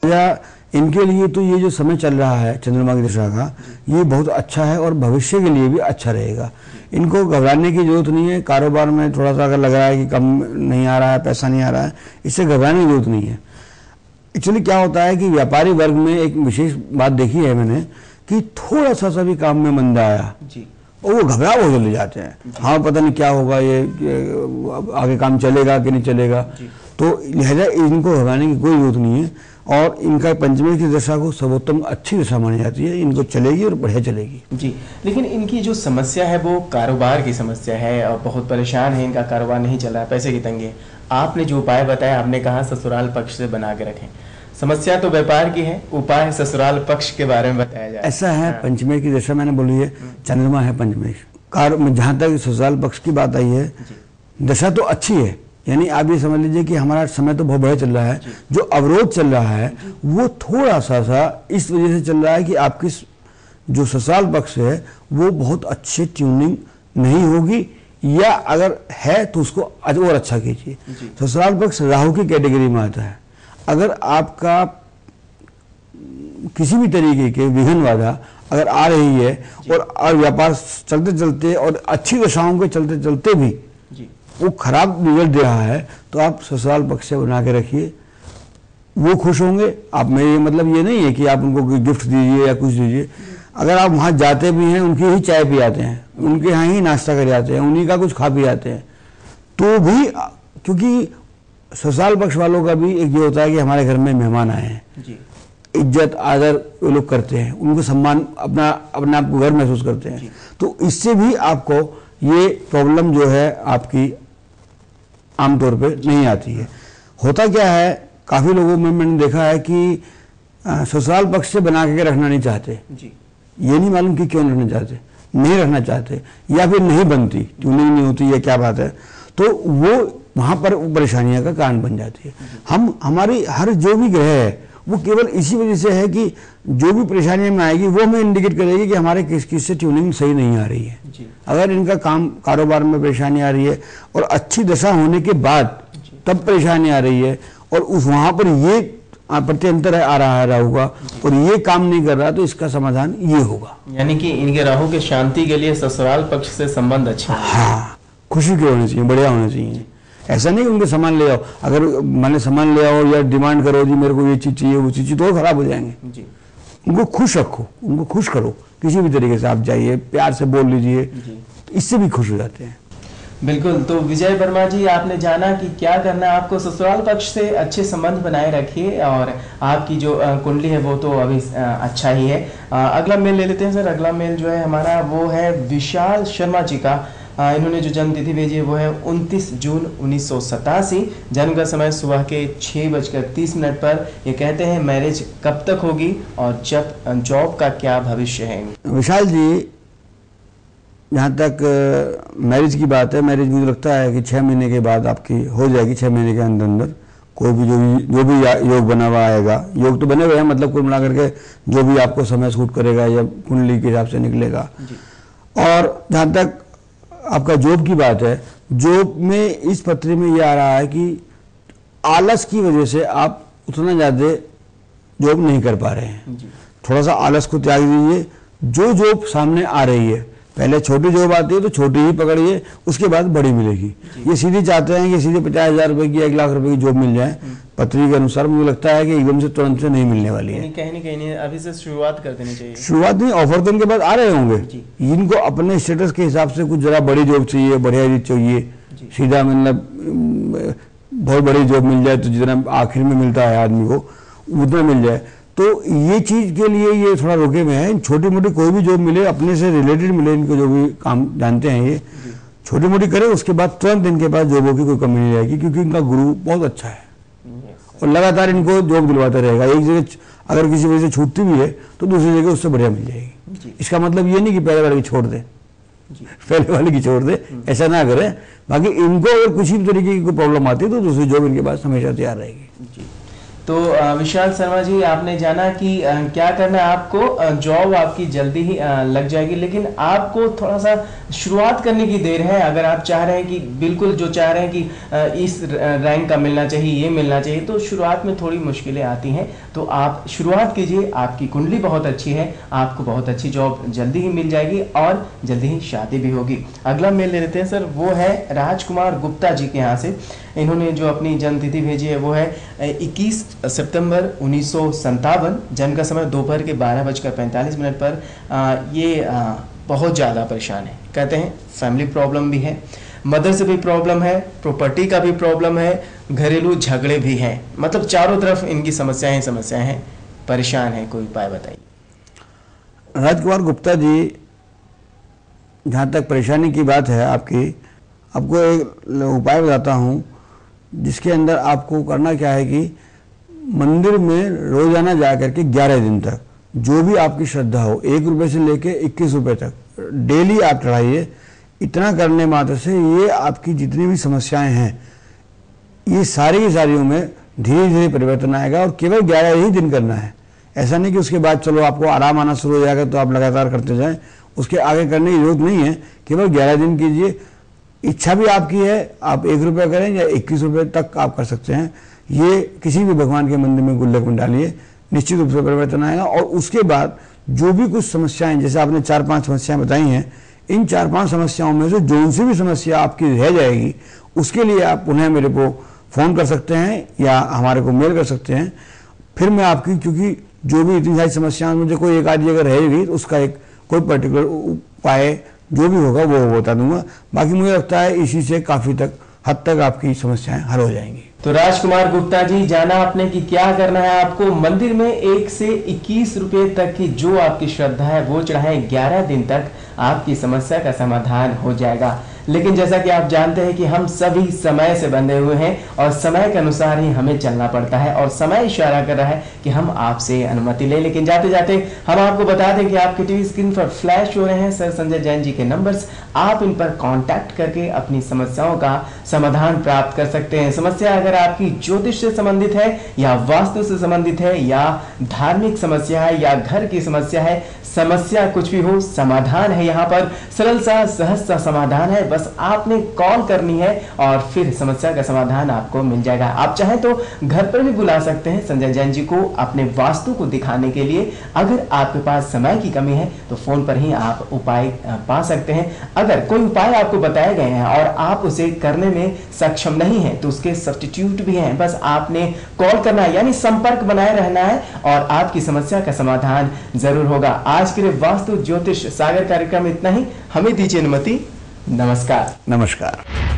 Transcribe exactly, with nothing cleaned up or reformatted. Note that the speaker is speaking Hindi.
या इनके लिए तो ये जो समय चल रहा है चंद्रमा की दशा का, ये बहुत अच्छा है और भविष्य के लिए भी अच्छा रहेगा। इनको घबराने की जरूरत नहीं है। कारोबार में थोड़ा सा अगर लग रहा है कि कम नहीं आ रहा है, पैसा नहीं आ रहा है, इससे घबराने की जरूरत नहीं है। एक्चुअली क्या होता है कि व्यापारी वर्ग में एक विशेष बात देखी है मैंने कि थोड़ा सा सा भी काम में मंदा आया और वो घबरा बहुत जल्दी जाते हैं। हाँ, पता नहीं क्या होगा, ये आगे काम चलेगा कि नहीं चलेगा। तो लिहाजा इनको घबराने की कोई जरूरत नहीं है और इनका पंचमी की दशा को सर्वोत्तम अच्छी दशा मानी जाती है। इनको चलेगी और बढ़िया चलेगी जी। लेकिन इनकी जो समस्या है वो कारोबार की समस्या है और बहुत परेशान है, इनका कारोबार नहीं चल रहा है, पैसे की तंगी है। आपने जो उपाय बताया, आपने कहा ससुराल पक्ष से बना के रखें। समस्या तो व्यापार की है, उपाय ससुराल पक्ष के बारे में बताया जाए। ऐसा है, हाँ। पंचमी की दशा मैंने बोली है, चंद्रमा है पंचमी कार। जहाँ तक ससुराल पक्ष की बात आई है, दशा तो अच्छी है, यानी आप ये समझ लीजिए कि हमारा समय तो बहुत बढ़िया चल रहा है। जो अवरोध चल रहा है वो थोड़ा सा सा इस वजह से चल रहा है कि आपकी जो ससुराल पक्ष है वो बहुत अच्छी ट्यूनिंग नहीं होगी, या अगर है तो उसको और अच्छा कीजिए। ससुराल पक्ष राहु की कैटेगरी में आता है। अगर आपका किसी भी तरीके के विघ्न बाधा अगर आ रही है और व्यापार चलते चलते और अच्छी दशाओं के चलते चलते भी वो खराब रिजल्ट दे रहा है, तो आप ससुराल पक्ष से बना के रखिए, वो खुश होंगे। आप में ये मतलब ये नहीं है कि आप उनको गिफ्ट दीजिए या कुछ दीजिए। अगर आप वहाँ जाते भी हैं, उनकी ही चाय पी आते हैं, उनके यहाँ ही नाश्ता कर जाते हैं, उन्हीं का कुछ खा पी आते हैं, तो भी, क्योंकि ससुराल पक्ष वालों का भी एक ये होता है कि हमारे घर में मेहमान आए हैं, इज्जत आदर वो लोग करते हैं, उनको सम्मान, अपना अपने आप को गर्व महसूस करते हैं। तो इससे भी आपको ये प्रॉब्लम जो है आपकी आमतौर पे नहीं आती है। होता क्या है, काफ़ी लोगों में मैंने देखा है कि ससुराल पक्ष से बना के रखना नहीं चाहते जी। ये नहीं मालूम कि क्यों रखना चाहते, नहीं रखना चाहते, या फिर नहीं बनती, ट्यूनिंग नहीं होती, या क्या बात है, तो वो वहाँ पर परेशानियाँ का कारण बन जाती है। हम हमारी हर जो भी ग्रह है वो केवल इसी वजह से है कि जो भी परेशानियाँ में आएगी वो हमें इंडिकेट करेगी कि हमारे किस किस से ट्यूनिंग सही नहीं आ रही है। अगर इनका काम कारोबार में परेशानी आ रही है और अच्छी दशा होने के बाद तब परेशानी आ रही है और उस वहाँ पर ये प्रत्यंतर आ रहा है राहु का और ये काम नहीं कर रहा, तो इसका समाधान ये होगा। यानी कि इनके राहु के शांति के लिए ससुराल पक्ष से संबंध अच्छा, हाँ, खुशी के होने चाहिए, बढ़िया होने चाहिए। ऐसा नहीं उनके सामान ले आओ, अगर मैंने सामान ले आओ या डिमांड करो जी मेरे को ये चीज़ चाहिए वो चीज़ चाहिए, तो खराब हो जाएंगे जी। उनको खुश रखो, उनको खुश करो, किसी भी तरीके से आप जाइए, प्यार से बोल लीजिए, तो इससे भी खुश हो जाते हैं। बिल्कुल। तो विजय वर्मा जी, आपने जाना कि क्या करना है आपको, ससुराल पक्ष से अच्छे संबंध बनाए रखिए और आपकी जो कुंडली है वो तो अभी अच्छा ही है। अगला मेल ले लेते हैं सर। अगला मेल जो है हमारा वो है विशाल शर्मा जी का। इन्होंने जो जन्म तिथि भेजी है वो है उनतीस जून उन्नीस सौ सतासी। जन्म का समय सुबह के छः बजकर तीस मिनट पर। ये कहते हैं मैरिज कब तक होगी और जब जॉब का क्या भविष्य है। विशाल जी, जहाँ तक मैरिज की बात है, मैरिज मुझे लगता है कि छः महीने के बाद आपकी हो जाएगी। छः महीने के अंदर अंदर कोई भी जो भी जो भी योग बना हुआ आएगा, योग तो बने हुए हैं, मतलब कुल मिला करके जो भी आपको समय सूट करेगा या कुंडली के हिसाब से निकलेगा। और जहाँ तक आपका जॉब की बात है, जॉब में इस पत्री में ये आ रहा है कि आलस की वजह से आप उतना ज़्यादा जॉब नहीं कर पा रहे हैं। थोड़ा सा आलस को त्याग दीजिए। जो जॉब सामने आ रही है, पहले छोटी जॉब आती है तो छोटी ही पकड़िए, उसके बाद बड़ी मिलेगी। ये सीधी चाहते हैं कि सीधे पचास हजार रुपए की, एक लाख रुपए की जॉब मिल जाए, पत्री के अनुसार मुझे लगता है कि एकदम से तुरंत से नहीं मिलने वाली है। कहीं नहीं कहीं अभी से शुरुआत कर देनी चाहिए। शुरुआत नहीं, ऑफर तो इनके पास आ रहे होंगे। इनको अपने स्टेटस के हिसाब से कुछ जरा बड़ी जॉब चाहिए, बढ़िया चीज चाहिए, सीधा मतलब बहुत बड़ी जॉब मिल जाए तो जितना आखिर में मिलता है आदमी को उतना मिल जाए। तो ये चीज़ के लिए ये थोड़ा रुके हुए हैं। छोटी मोटी कोई भी जॉब मिले, अपने से रिलेटेड मिले, इनको जो भी काम जानते हैं ये छोटी मोटी करें, उसके बाद तुरंत इनके पास जॉबों की कोई कमी नहीं रहेगी, क्योंकि इनका गुरु बहुत अच्छा है और लगातार इनको जॉब दिलवाता रहेगा। एक जगह अगर किसी वजह से छूटती भी है तो दूसरी जगह उससे बढ़िया मिल जाएगी। इसका मतलब ये नहीं कि पहले वाले की छोड़ दे, पहले वाले की छोड़ दे, ऐसा ना करें। बाकी इनको अगर किसी भी तरीके की कोई प्रॉब्लम आती है तो दूसरी जॉब इनके पास हमेशा तैयार रहेगी। तो अ, विशाल शर्मा जी, आपने जाना कि अ, क्या करना है आपको। अ, जॉब आपकी जल्दी ही अ, लग जाएगी, लेकिन आपको थोड़ा सा शुरुआत करने की देर है। अगर आप चाह रहे हैं कि बिल्कुल जो चाह रहे हैं कि अ, इस रैंक का मिलना चाहिए, ये मिलना चाहिए, तो शुरुआत में थोड़ी मुश्किलें आती हैं। तो आप शुरुआत कीजिए, आपकी कुंडली बहुत अच्छी है, आपको बहुत अच्छी जॉब जल्दी ही मिल जाएगी और जल्दी ही शादी भी होगी। अगला मेल ले लेते हैं सर, वो है राजकुमार गुप्ता जी के यहाँ से। इन्होंने जो अपनी जन्म तिथि भेजी है वो है इक्कीस सितंबर उन्नीस सौ संतावन, जन्म का समय दोपहर के बारह बजकर पैंतालीस मिनट पर। आ, ये आ, बहुत ज़्यादा परेशान है, कहते हैं फैमिली प्रॉब्लम भी है, मदर से भी प्रॉब्लम है, प्रॉपर्टी का भी प्रॉब्लम है, घरेलू झगड़े भी हैं, मतलब चारों तरफ इनकी समस्याएं समस्याएं हैं, परेशान है। कोई उपाय बताइए। राजकुमार गुप्ता जी, जहाँ तक परेशानी की बात है आपकी, आपको एक उपाय बताता हूँ जिसके अंदर आपको करना क्या है कि मंदिर में रोजाना जा करके ग्यारह दिन तक जो भी आपकी श्रद्धा हो, एक रुपये से लेके इक्कीस रुपये तक डेली आप चढ़ाइए। इतना करने मात्र से ये आपकी जितनी भी समस्याएं हैं ये सारी की सारियों में धीरे धीरे परिवर्तन आएगा, और केवल ग्यारह ही दिन करना है। ऐसा नहीं कि उसके बाद चलो आपको आराम आना शुरू हो जाएगा तो आप लगातार करते जाएं, उसके आगे करने की जरूरत नहीं है। केवल ग्यारह दिन कीजिए। इच्छा भी आपकी है, आप एक रुपये करें या इक्कीस रुपये तक आप कर सकते हैं। ये किसी भी भगवान के मंदिर में गुल्लक में डालिए, निश्चित रूप से परिवर्तन आएगा। और उसके बाद जो भी कुछ समस्याएं, जैसे आपने चार पांच समस्याएं बताई हैं, इन चार पांच समस्याओं में से जो सी भी समस्या आपकी रह जाएगी उसके लिए आप पुनः मेरे को फ़ोन कर सकते हैं या हमारे को मेल कर सकते हैं। फिर मैं आपकी, क्योंकि जो भी इतनी सारी समस्याएं मुझे कोई एक आधी अगर रहेगी तो उसका एक कोई पर्टिकुलर उपाय जो भी होगा वो बता दूंगा। बाकी मुझे लगता है इसी से काफ़ी तक हद तक आपकी समस्याएं हल हो जाएंगी। तो राजकुमार गुप्ता जी, जाना आपने कि क्या करना है आपको। मंदिर में एक से इक्कीस रुपए तक की जो आपकी श्रद्धा है वो चढ़ाएं, ग्यारह दिन तक आपकी समस्या का समाधान हो जाएगा। लेकिन जैसा कि आप जानते हैं कि हम सभी समय से बंधे हुए हैं और समय के अनुसार ही हमें चलना पड़ता है, और समय इशारा कर रहा है कि हम आपसे अनुमति लें। लेकिन जाते जाते हम आपको बता दें कि आपकी टीवी स्क्रीन पर फ्लैश हो रहे हैं सर संजय जैन जी के नंबर्स। आप इन पर कांटेक्ट करके अपनी समस्याओं का समाधान प्राप्त कर सकते हैं। समस्या अगर आपकी ज्योतिष से संबंधित है या वास्तु से संबंधित है या धार्मिक समस्या है या घर की समस्या है, समस्या कुछ भी हो, समाधान है यहाँ पर। सरल सा सहज सा समाधान है, बस आपने कॉल करनी है और फिर समस्या का समाधान आपको मिल जाएगा। आप चाहें तो घर पर भी बुला सकते हैं संजय जैन जी को अपने वास्तु को दिखाने के लिए। अगर आपके पास समय की कमी है तो फोन पर ही आप उपाय पा सकते हैं। अगर कोई उपाय आपको बताए गए हैं और आप उसे करने में सक्षम नहीं है तो उसके सब्स्टिट्यूट भी हैं, बस आपने कॉल करना है, यानी संपर्क बनाए रहना है और आपकी समस्या का समाधान जरूर होगा। आज के लिए वास्तु ज्योतिष सागर कार्यक्रम इतना ही। हमें दीजिए अनुमति। नमस्कार। नमस्कार।